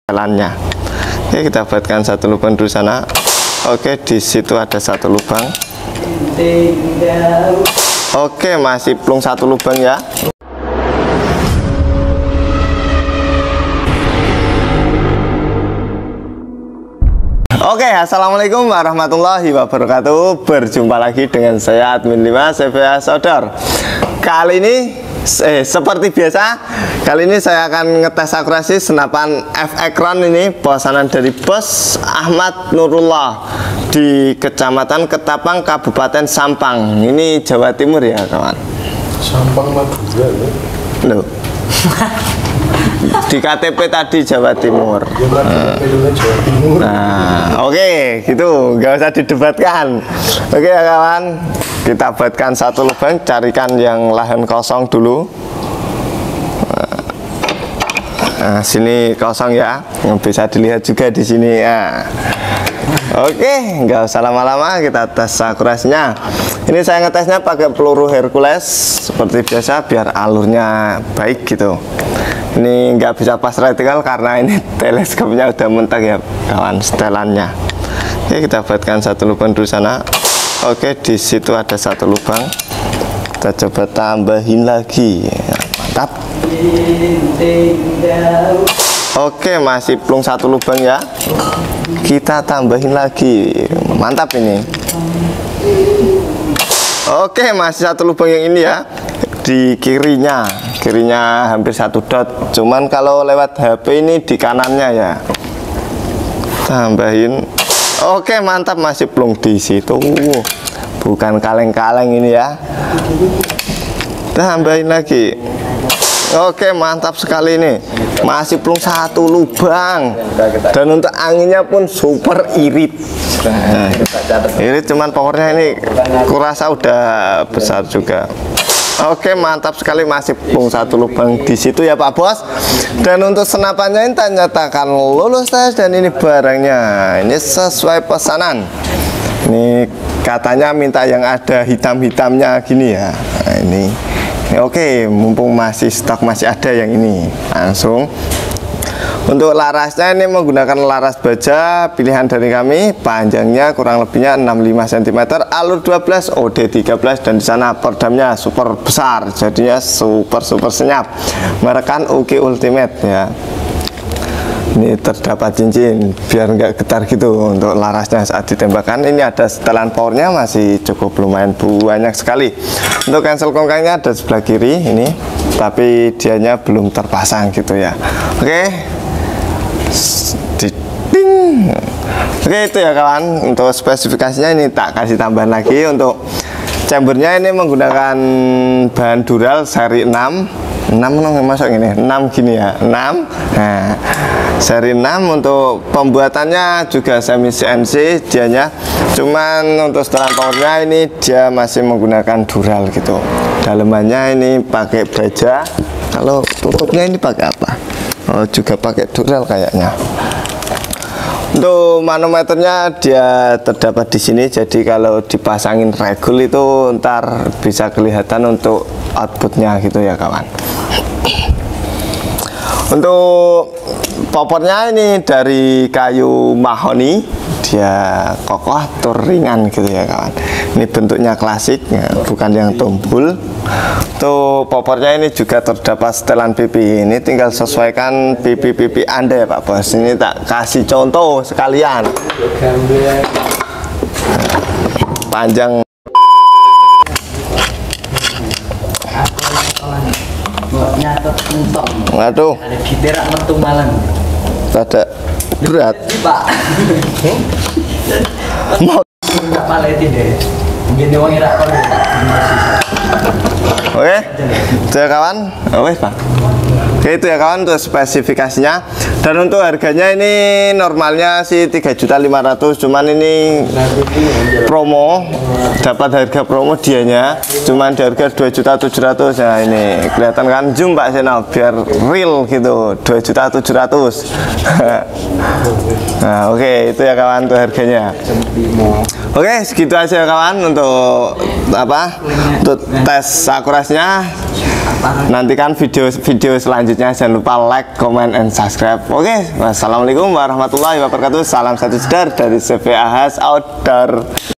setelannya. Oke, kita buatkan satu lubang dulu sana. Oke, di situ ada satu lubang. Oke, masih plung satu lubang ya. Oke, assalamualaikum warahmatullahi wabarakatuh. Berjumpa lagi dengan saya admin 5 CVA Sodor. Kali ini seperti biasa, kali ini saya akan ngetes akurasi senapan F-Ekron ini pesanan dari Bos Ahmad Nurullah di Kecamatan Ketapang, Kabupaten Sampang. Ini Jawa Timur ya, kawan. Sampang Madura ya? Loh. Di KTP tadi Jawa Timur. Nah, oke, gitu, nggak usah didebatkan. Oke ya kawan, kita buatkan satu lubang, carikan yang lahan kosong dulu. Nah, sini kosong ya, bisa dilihat juga di sini ya. Oke, nggak usah lama-lama, kita tes akurasinya. Ini saya ngetesnya pakai peluru Hercules seperti biasa biar alurnya baik gitu. Ini nggak bisa pas reticle karena ini teleskopnya udah mentok ya kawan, setelannya. Oke, kita buatkan satu lubang dulu sana. Oke, di situ ada satu lubang. Kita coba tambahin lagi. Mantap. Oke, masih plung satu lubang ya. Kita tambahin lagi. Mantap ini. Oke, masih satu lubang yang ini ya. Di kirinya hampir satu dot, cuman kalau lewat HP ini di kanannya ya. Tambahin. Oke, mantap, masih plung di situ, bukan kaleng-kaleng ini ya. Tambahin lagi. Oke, mantap sekali ini, masih plung satu lubang, dan untuk anginnya pun super irit. Irit, cuman powernya ini kurasa udah besar juga. Oke, mantap sekali, masih plung satu lubang di situ ya Pak Bos. Dan untuk senapannya ini nyatakan lulus tes, dan ini barangnya ini sesuai pesanan. Ini katanya minta yang ada hitam-hitamnya gini ya. Nah, ini oke, mumpung masih stok, masih ada yang ini, langsung. Untuk larasnya ini menggunakan laras baja pilihan dari kami, panjangnya kurang lebihnya 65 cm, alur 12, OD 13, dan di sana perdamnya super besar, jadinya super senyap. Merekan UK Ultimate ya. Ini terdapat cincin biar nggak getar gitu untuk larasnya saat ditembakkan. Ini ada setelan powernya, masih cukup lumayan banyak sekali. Untuk cancel kongkangnya ada sebelah kiri ini, tapi dianya belum terpasang gitu ya. Oke. Ding. Oke, itu ya kawan, untuk spesifikasinya ini tak kasih tambahan lagi. Untuk chambernya ini menggunakan bahan dural seri 6 masuk ini 6 gini ya, 6. Nah, seri 6. Untuk pembuatannya juga semi CNC dianya, cuman untuk setelan powernya ini dia masih menggunakan dural gitu. Dalemannya ini pakai baja, kalau tutupnya ini pakai apa? Oh, juga pakai dural kayaknya. Untuk manometernya dia terdapat di sini, jadi kalau dipasangin regul itu ntar bisa kelihatan untuk outputnya gitu ya kawan. Untuk popornya ini dari kayu mahoni, dia kokoh tur ringan gitu ya kawan. Ini bentuknya klasik ya, bukan yang tumpul. Tuh, popornya ini juga terdapat setelan pipi. Ini tinggal sesuaikan pipi-pipi Anda ya Pak Bos. Ini tak kasih contoh sekalian. Panjang. Waduh. Ada berat. Mau oke, itu ya kawan. Pak. Oke, itu ya kawan untuk spesifikasinya. Dan untuk harganya ini normalnya sih 3.500.000, cuman ini promo, dapat harga promo dianya cuman di harga 2.700.000. Nah, ini kelihatan kan, zoom Pak Seno biar real gitu, 2.700.000. Nah, oke, itu ya kawan untuk harganya. Oke, segitu aja ya kawan untuk apa? Untuk tes akurasi requestnya. Nantikan video selanjutnya. Jangan lupa like, comment, and subscribe. Oke, wassalamualaikum warahmatullahi wabarakatuh. Salam satu jedar dari CV Ahas Outdoor.